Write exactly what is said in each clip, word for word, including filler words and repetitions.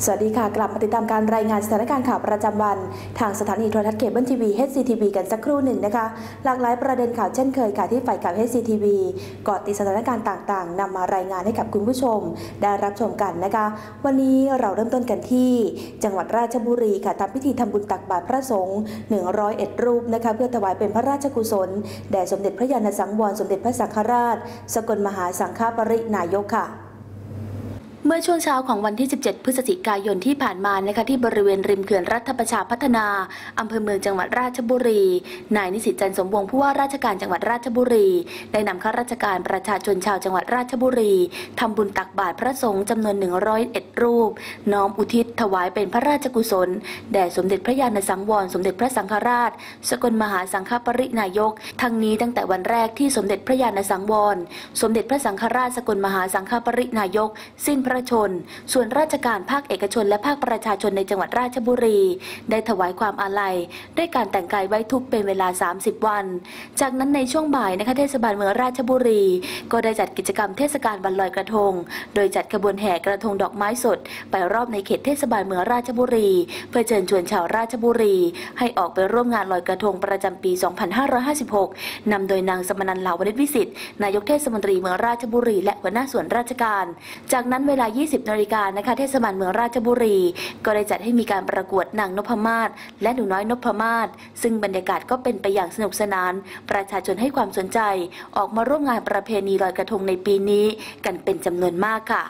สวัสดีค่ะกลับมาติดตามการรายงานสถานการณ์ข่าวประจำวันทางสถานีโทรทัศน์เคเบิลทีวี เอช ซี ที วี กันสักครู่หนึ่งนะคะหลากหลายประเด็นข่าวเช่นเคยค่ะที่ฝ่ายข่าว เอช ซี ที วี เกาะติดสถานการณ์ต่างๆนำมารายงานให้กับคุณผู้ชมได้รับชมกันนะคะวันนี้เราเริ่มต้นกันที่จังหวัดราชบุรีค่ะทำพิธีทำบุญตักบาตรพระสงฆ์หนึ่งร้อยเอ็ดรูปนะคะเพื่อถวายเป็นพระราชกุศลแด่สมเด็จพระยาณสังวรสมเด็จพระสังฆราชสกลมหาสังฆปรินายกค่ะเมื่อช่วงเช้าของวันที่สิบเจ็ดพฤศจิกายนที่ผ่านมานะคะที่บริเวณริมเขื่อนรัฐประชาพัฒนาอำเภอเมืองจังหวัดราชบุรีนายนิสิตจันทร์สมวงศ์ผู้ว่าราชการจังหวัดราชบุรีได้นำข้าราชการประชาชนชาวจังหวัดราชบุรีทำบุญตักบาตรพระสงฆ์จำนวนหนึ่งร้อยเอ็ดรูปน้อมอุทิศถวายเป็นพระราชกุศลแด่สมเด็จพระยาณสังวรสมเด็จพระสังฆราชสกลมหาสังฆปรินายกทั้งนี้ตั้งแต่วันแรกที่สมเด็จพระยาณสังวรสมเด็จพระสังฆราชสกลมหาสังฆปรินายกสิ้นพระชนม์ส่วนราชการภาคเอกชนและภาคประชาชนในจังหวัดราชบุรีได้ถวายความอาลัยด้วยการแต่งกายไว้ทุกข์เป็นเวลาสามสิบวันจากนั้นในช่วงบ่ายนะคะเทศบาลเมืองราชบุรีก็ได้จัดกิจกรรมเทศกาลวันลอยกระทงโดยจัดขบวนแห่กระทงดอกไม้สดไปรอบในเขตเทศบาลเมืองราชบุรีเพื่อเชิญชวนชาวราชบุรีให้ออกไปร่วมงานลอยกระทงประจำปีสองพันห้าร้อยห้าสิบหกนำโดยนางสมนันท์ เหลาวณิชวิสิทธิ์นายกเทศมนตรีเมืองราชบุรีและหัวหน้าส่วนราชการจากนั้นเวลา ยี่สิบนาฬิกานะคะเทศบาลเมืองราชบุรีก็ได้จัดให้มีการประกวดนางนพมาศและหนูน้อยนพมาศซึ่งบรรยากาศก็เป็นไปอย่างสนุกสนานประชาชนให้ความสนใจออกมาร่วมงานประเพณีลอยกระทงในปีนี้กันเป็นจำนวนมากค่ะ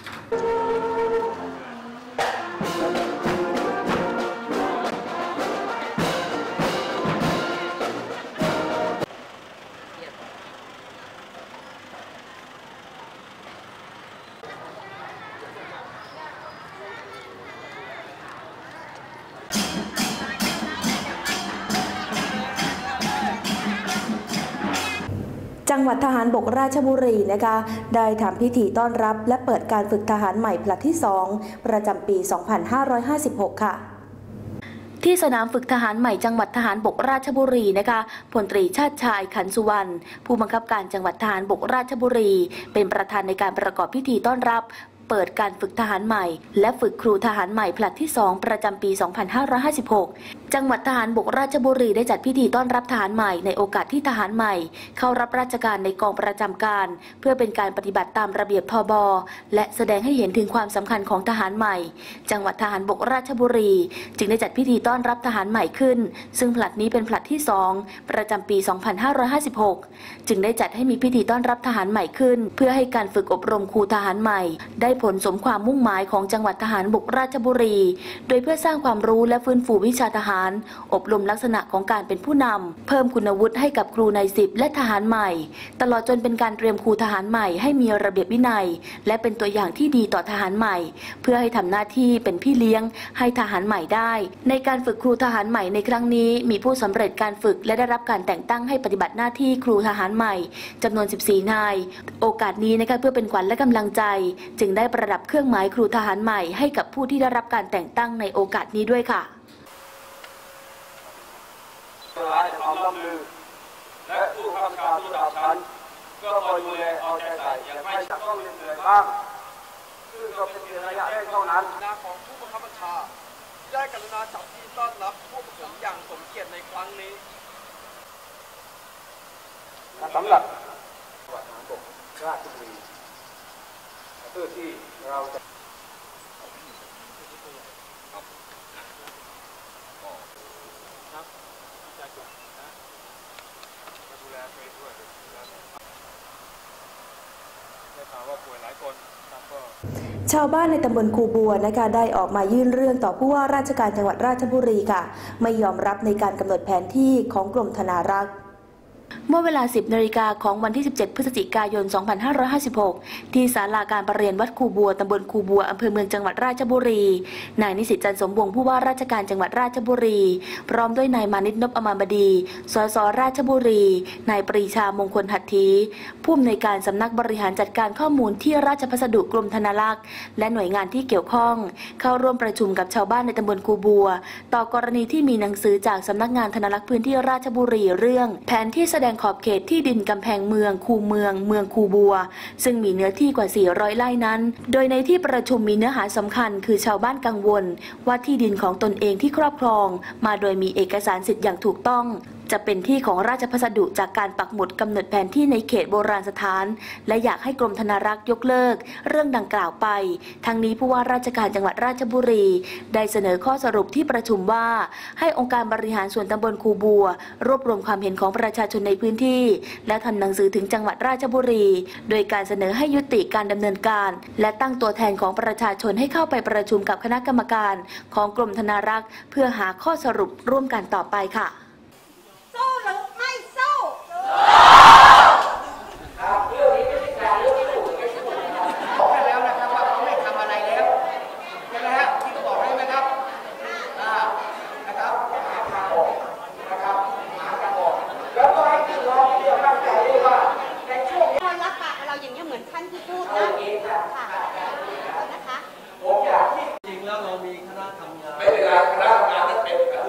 จังหวัดทหารบกราชบุรีนะคะได้ทำพิธีต้อนรับและเปิดการฝึกทหารใหม่ผลัดที่สองประจำปีสองพันห้าร้อยห้าสิบหกค่ะที่สนามฝึกทหารใหม่จังหวัดทหารบกราชบุรีนะคะพลตรีชาติชายขันสุวรรณผู้บังคับการจังหวัดทหารบกราชบุรีเป็นประธานในการประกอบพิธีต้อนรับเปิดการฝึกทหารใหม่และฝึกครูทหารใหม่ผลัดที่สองประจำปีสองพันห้าร้อยห้าสิบหกจังหวัดทหารบกราชบุรีได้จัดพิธีต้อนรับทหารใหม่ในโอกาสที่ทหารใหม่เข้ารับราชการในกองประจำการเพื่อเป็นการปฏิบัติตามระเบียบทบและแสดงให้เห็นถึงความสำคัญของทหารใหม่จังหวัดทหารบกราชบุรีจึงได้จัดพิธีต้อนรับทหารใหม่ขึ้นซึ่งผลัดนี้เป็นผลัดที่สองประจำปีสองพันห้าร้อยห้าสิบหกจึงได้จัดให้มีพิธีต้อนรับทหารใหม่ขึ้นเพื่อให้การฝึกอบรมครูทหารใหม่ได้ผลสมความมุ่งหมายของจังหวัดทหารบกราชบุรีโดยเพื่อสร้างความรู้และฟื้นฟูวิชาทหารอบรมลักษณะของการเป็นผู้นำเพิ่มคุณวุฒิให้กับครูนายสิบและทหารใหม่ตลอดจนเป็นการเตรียมครูทหารใหม่ให้มีระเบียบวินัยและเป็นตัวอย่างที่ดีต่อทหารใหม่เพื่อให้ทำหน้าที่เป็นพี่เลี้ยงให้ทหารใหม่ได้ในการฝึกครูทหารใหม่ในครั้งนี้มีผู้สำเร็จการฝึกและได้รับการแต่งตั้งให้ปฏิบัติหน้าที่ครูทหารใหม่จำนวนสิบสี่นายโอกาสนี้นะคะเพื่อเป็นขวัญและกำลังใจจึงได้ประดับเครื่องหมายครูทหารใหม่ให้กับผู้ที่ได้รับการแต่งตั้งในโอกาสนี้ด้วยค่ะความร่ำลือและผู้ข้าราชการระดับชั้นก็คอยดูแลเอาใจใส่อย่าให้ต้องเหนื่อยบ้างซึ่งก็เป็นเพียงระยะแรกเท่านั้นหน้าของผู้บังคับบัญชาได้กรุณาจัดที่ต้อนรับพวกผมอย่างสมเกียรติในครั้งนี้สำหรับจังหวัดทหารบกราชบุรีเพื่อที่เราจะชาวบ้านในตำบลคูบัวนะคะได้ออกมายื่นเรื่องต่อผู้ว่าราชการจังหวัดราชบุรีค่ะไม่ยอมรับในการกำหนดแผนที่ของกรมธนารักษ์เมื่อเวลา สิบนาฬิกาของวันที่ สิบเจ็ด พฤศจิกายน สองพันห้าร้อยห้าสิบหก ที่ศาลาการประเรียนวัดคูบัวตำบลคูบัวอำเภอเมืองจังหวัดราชบุรีนายนิสิตจันทร์สมวงศ์ผู้ว่าราชการจังหวัดราชบุรีพร้อมด้วยนายมานิต นพอมรบดีสสราชบุรีนายปรีชามงคลหัตถีผู้อำนวยการสำนักบริหารจัดการข้อมูลที่ราชพัสดุกรมธนารักษ์และหน่วยงานที่เกี่ยวข้องเข้าร่วมประชุมกับชาวบ้านในตำบลคูบัวต่อกรณีที่มีหนังสือจากสำนักงานธนารักษ์พื้นที่ราชบุรีเรื่องแผนที่สดงขอบเขตที่ดินกำแพงเมืองคูเมืองเมืองคูบัวซึ่งมีเนื้อที่กว่าสี่ร้อยไร่นั้นโดยในที่ประชุมมีเนื้อหาสำคัญคือชาวบ้านกังวลว่าที่ดินของตนเองที่ครอบครองมาโดยมีเอกสารสิทธิ์อย่างถูกต้องจะเป็นที่ของราชพัสดุจากการปักหมุดกำหนดแผนที่ในเขตโบราณสถานและอยากให้กรมธนารักษ์ยกเลิกเรื่องดังกล่าวไปทั้งนี้ผู้ว่าราชการจังหวัดราชบุรีได้เสนอข้อสรุปที่ประชุมว่าให้องค์การบริหารส่วนตำบลคูบัวรวบรวมความเห็นของประชาชนในพื้นที่และทำหนังสือถึงจังหวัดราชบุรีโดยการเสนอให้ยุติการดำเนินการและตั้งตัวแทนของประชาชนให้เข้าไปประชุมกับคณะกรรมการของกรมธนารักษ์เพื่อหาข้อสรุปร่วมกันต่อไปค่ะสู้หรือไม่สู้บอกให้แล้วนะครับว่าเขาไม่ทำอะไรแล้วใช่ไหมฮะที่เขาบอกให้ไหมครับอ่านะครับหาออกนะครับหากันออกแล้วก็ให้พี่น้องที่ตั้งใจด้วยว่าในช่วงนี้คนรับปากเราอย่างนี้เหมือนท่านที่พูดนะค่ะนะคะผมอยากที่จริงแล้วเรามีคณะทำงานไม่เป็นไรคณะทำงานนั้นเป็นแบบ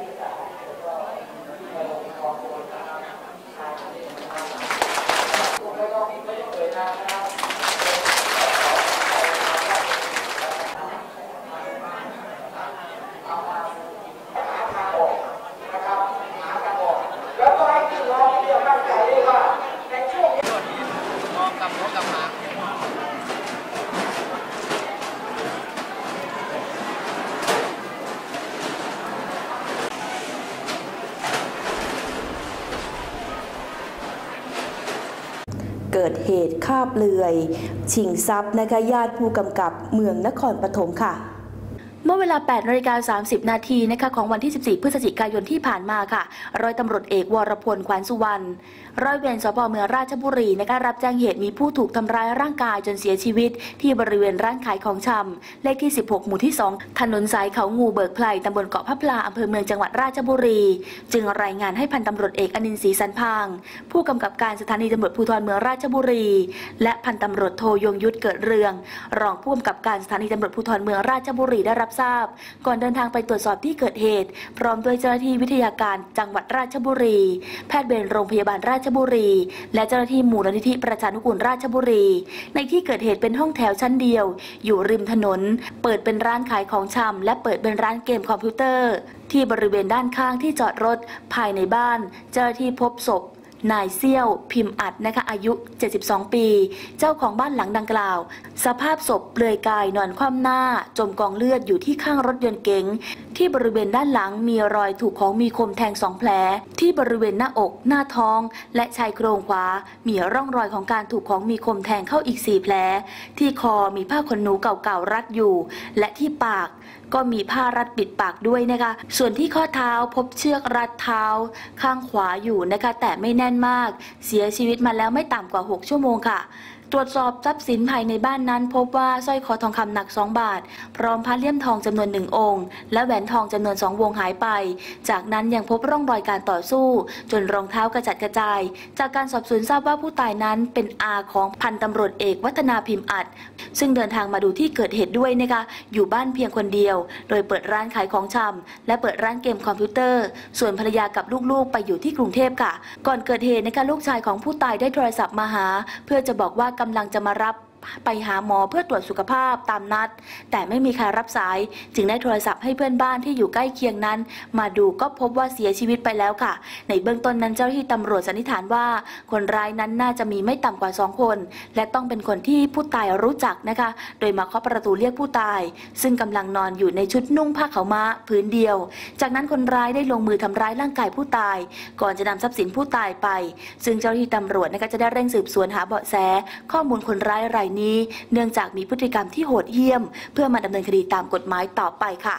เกิดเหตุฆ่าเปลือยชิงทรัพย์นะคะญาติผู้กำกับเมืองนครปฐมค่ะเมื่อเวลา แปดนาฬิกาสามสิบนาทีนะคะของวันที่ สิบสี่ พฤศจิกายนที่ผ่านมาค่ะร้อยตำรวจเอกวรพล ขวัญสุวรรณร้อยเวรสภ.เมืองราชบุรีนะคะรับแจ้งเหตุมีผู้ถูกทำร้ายร่างกายจนเสียชีวิตที่บริเวณร้านขายของชำเลขที่ สิบหก หมู่ที่ สอง ถนนสายเขางูเบิกไพรตำบลเกาะพะพลาอำเภอเมืองจังหวัดราชบุรีจึงรายงานให้พันตำรวจเอกอนินทร์ศรีสันพางผู้กำกับการสถานีตำรวจภูธรเมืองราชบุรีและพันตำรวจโทยงยุทธเกิดเรืองรองผู้กำกับการสถานีตำรวจภูธรเมืองราชบุรีได้รับทราบก่อนเดินทางไปตรวจสอบที่เกิดเหตุพร้อมด้วยเจ้าหน้าที่วิทยาการจังหวัดราชบุรีแพทย์เวรโรงพยาบาลราชบุรีและเจ้าหน้าที่มูลนิธิประชานุกูลราชบุรีในที่เกิดเหตุเป็นห้องแถวชั้นเดียวอยู่ริมถนนเปิดเป็นร้านขายของชำและเปิดเป็นร้านเกมคอมพิวเตอร์ที่บริเวณด้านข้างที่จอดรถภายในบ้านเจ้าหน้าที่พบศพนายเซี่ยวพิมพ์อัดนะคะอายุเจ็ดสิบสองปีเจ้าของบ้านหลังดังกล่าวสภาพศพเปลือยกายนอนคว่ำหน้าจมกองเลือดอยู่ที่ข้างรถยนต์เก๋งที่บริเวณด้านหลังมีรอยถูกของมีคมแทงสองแผลที่บริเวณหน้าอกหน้าท้องและชายโครงขวามีร่องรอยของการถูกของมีคมแทงเข้าอีกสี่แผลที่คอมีผ้าขนหนูเก่าๆรัดอยู่และที่ปากก็มีผ้ารัดปิดปากด้วยนะคะส่วนที่ข้อเท้าพบเชือกรัดเท้าข้างขวาอยู่นะคะแต่ไม่แน่นมากเสียชีวิตมาแล้วไม่ต่ำกว่าหกชั่วโมงค่ะตรวจสอบทรัพย์สินภายในบ้านนั้นพบว่าสร้อยคอทองคำหนักสองบาทพร้อมพระเลี่ยมทองจำนวนหนึ่งองค์และแหวนทองจำนวนสองวงหายไปจากนั้นยังพบร่องรอยการต่อสู้จนรองเท้ากระจัดกระจายจากการสอบสวนทราบว่าผู้ตายนั้นเป็นอาของพันตำรวจเอกวัฒนาพิมพ์อัดซึ่งเดินทางมาดูที่เกิดเหตุด้วยนะคะอยู่บ้านเพียงคนเดียวโดยเปิดร้านขายของชำและเปิดร้านเกมคอมพิวเตอร์ส่วนภรรยากับลูกๆไปอยู่ที่กรุงเทพค่ะก่อนเกิดเหตุนะคะลูกชายของผู้ตายได้โทรศัพท์มาหาเพื่อจะบอกว่ากำลังจะมารับไปหาหมอเพื่อตรวจสุขภาพตามนัดแต่ไม่มีใครรับสายจึงได้โทรศัพท์ให้เพื่อนบ้านที่อยู่ใกล้เคียงนั้นมาดูก็พบว่าเสียชีวิตไปแล้วค่ะในเบื้องต้นนั้นเจ้าหน้าที่ตำรวจสันนิษฐานว่าคนร้ายนั้นน่าจะมีไม่ต่ำกว่าสองคนและต้องเป็นคนที่ผู้ตายรู้จักนะคะโดยมาเคาะประตูเรียกผู้ตายซึ่งกำลังนอนอยู่ในชุดนุ่งผ้าขาวม้าผืนเดียวจากนั้นคนร้ายได้ลงมือทำร้ายร่างกายผู้ตายก่อนจะนำทรัพย์สินผู้ตายไปซึ่งเจ้าหน้าที่ตำรวจนะคะจะได้เร่งสืบสวนหาเบาะแสข้อมูลคนร้ายรายนี้เนื่องจากมีพฤติกรรมที่โหดเหี้ยมเพื่อมาดำเนินคดีตามกฎหมายต่อไปค่ะ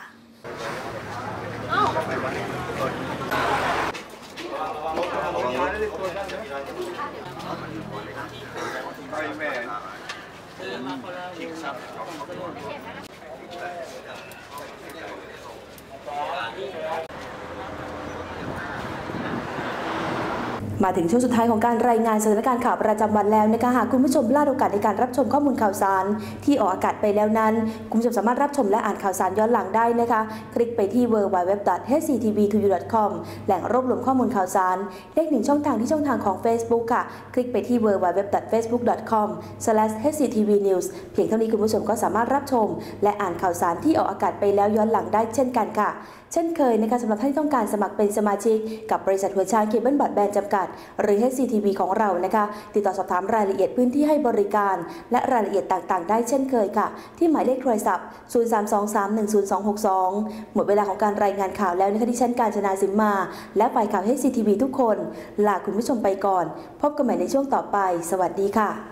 มาถึงช่วงสุดท้ายของการรายงานสถานการณ์ข่าวประจำวันแล้วนะคะหากคุณผู้ชมพลาดโอกาสในการรับชมข้อมูลข่าวสารที่ออกอากาศไปแล้วนั้นคุณผู้ชมสามารถรับชมและอ่านข่าวสารย้อนหลังได้นะคะคลิกไปที่ ดับเบิลยู ดับเบิลยู ดับเบิลยู ดอท เอช ซี ที วี ทู ยู ดอท คอม แหล่งรวบรวมข้อมูลข่าวสารเลขหนึ่งช่องทางที่ช่องทางของ Facebook ค่ะคลิกไปที่ ดับเบิลยู ดับเบิลยู ดับเบิลยู ดอท เฟซบุ๊ก ดอท คอม สแลช เอช ซี ที วี นิวส์ เพียงเท่านี้คุณผู้ชมก็สามารถรับชมและอ่านข่าวสารที่ออกอากาศไปแล้วย้อนหลังได้เช่นกันค่ะเช่นเคยนะคะสำหรับท่านที่ต้องการสมัครเป็นสมาชิกกับบริษัทหัวช้างเคเบิลบอร์ดแบนด์จำกัดหรือ เอช ซี ที วี ของเรานะคะติดต่อสอบถามรายละเอียดพื้นที่ให้บริการและรายละเอียดต่างๆได้เช่นเคยค่ะที่หมายเลขโทรศัพท์ ศูนย์ สาม สอง สาม หนึ่ง ศูนย์ สอง หก สอง หมดเวลาของการรายงานข่าวแล้วนะคะที่ฉันกาญจนาสิมมาและฝ่ายข่าว เอช ซี ที วี ทุกคนลาคุณผู้ชมไปก่อนพบกันใหม่ในช่วงต่อไปสวัสดีค่ะ